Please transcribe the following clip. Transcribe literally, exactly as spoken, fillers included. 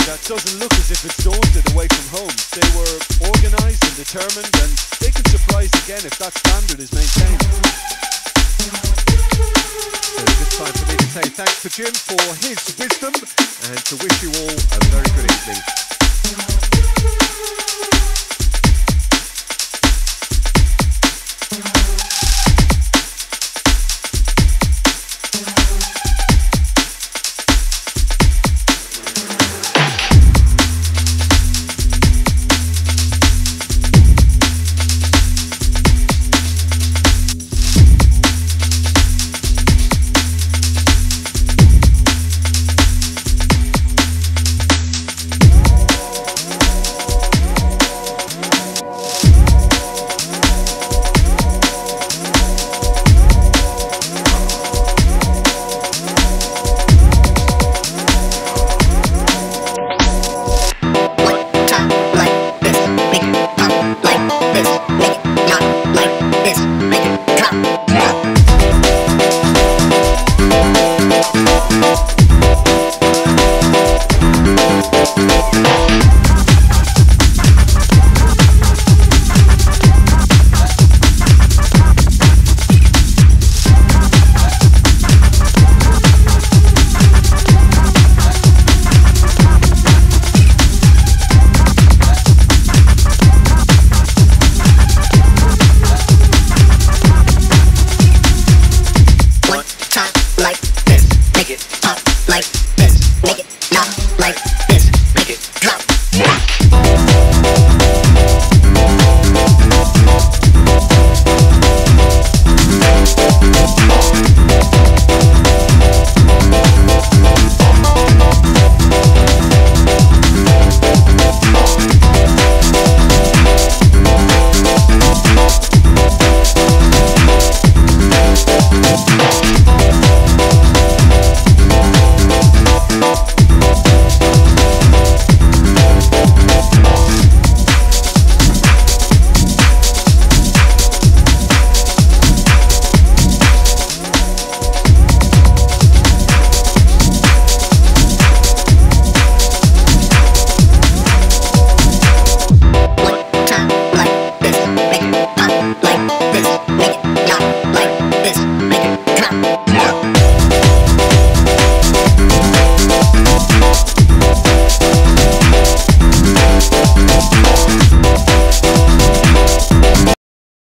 that doesn't look as if it's daunted away from home. They were organised and determined, and they can surprise again if that standard is maintained. So it's time for me to say thanks to Jim for his wisdom and to wish you all a very good evening. Like this, make it pop like this, make it not like